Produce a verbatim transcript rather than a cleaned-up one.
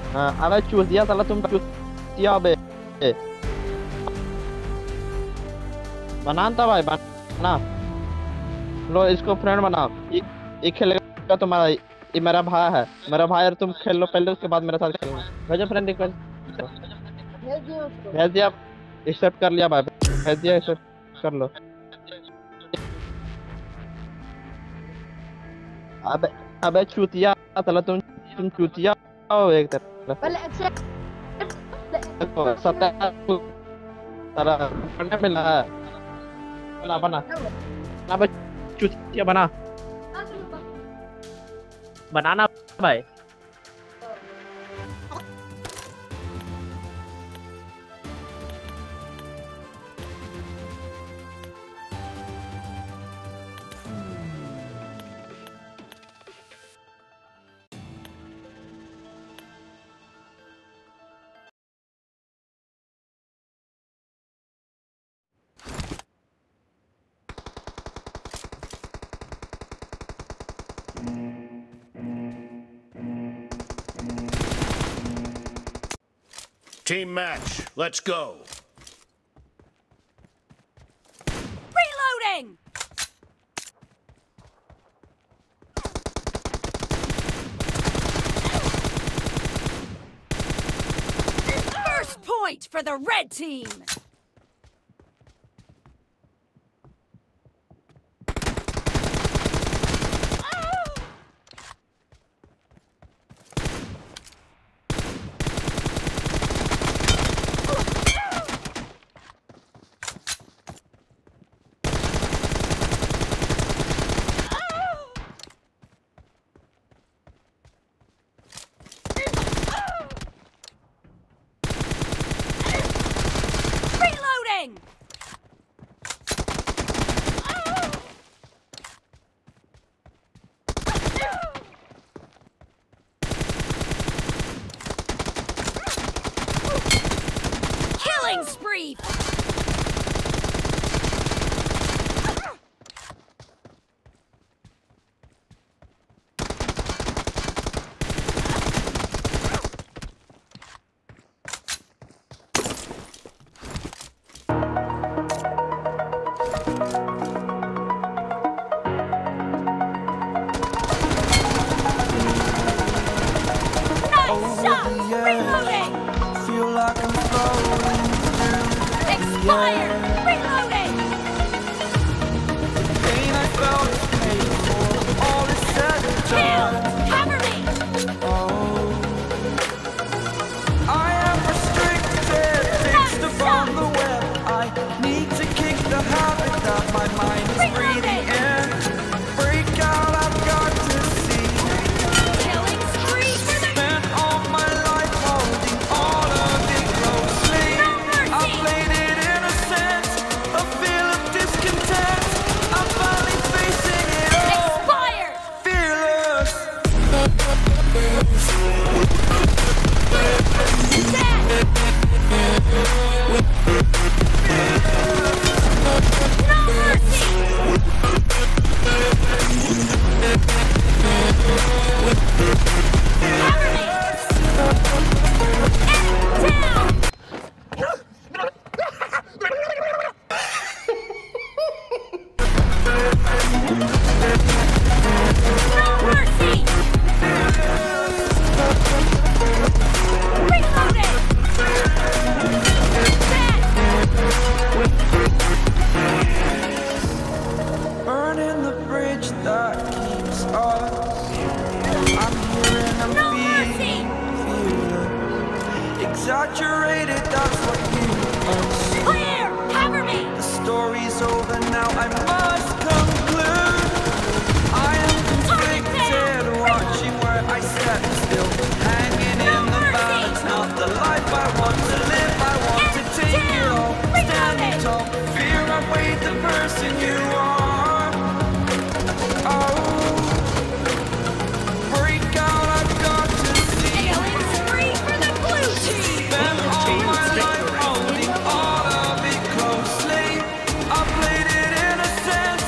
हाँ, अबे चूस दिया साला तुम चूस दिया अबे। बनाता भाई बना लो इसको फ्रेंड बनाओ। ये, ये खेलेगा तुम्हारा, ये मेरा भाई है, मेरा भाई और तुम खेल लो पहले उसके बाद मेरे साथ खेलना। भेजो फ्रेंड रिक्वेस्ट, भेज दिया, एक्सेप्ट कर लिया भाई, भेज दिया, एक्सेप्ट कर लो। अबे अबे चूतिया साला तुम तुम चूतिया हो एक तरह। पहले एक्सेप्ट देखो सत्ता सारा पढ़ने मिला है। बना बना बना चूतिया बना बनाना भाई। Team match, let's go. Reloading! First point for the red team! Killing spree! Nice shot! Reloading! Feel like I'm floating through Expired! Reloading! the pain I felt is paid for. All is said and Kill! done. Cover me! Oh, I am restricted, fixed upon the web. I need to kick the habit that my mind is breathing in. Break out, I've got to see. Killing spree for the Spent all my life holding all of it closely. No I mercy! played it innocent, a feel of discontent. I'm finally facing it all, Expired! fearless. Dead! No mercy! Cover me! Enemy down! No mercy! Reloading! Dead! Burning the bridge that keeps us. I'm here and I'm No feeling, feeling exaggerated, that's what you assume. Clear! Cover me! The story's over now, I must conclude. I am conflicted, watching where I step still, hanging No in the mercy! balance. Not the life I want to live, I want to Enemy take it down! all. Standing Reloading! tall, fear I weighed the person you are. Oh, break out, I've got to see. Killing spree for the blue team! Spent all my life holding all of it closely. I played it innocent,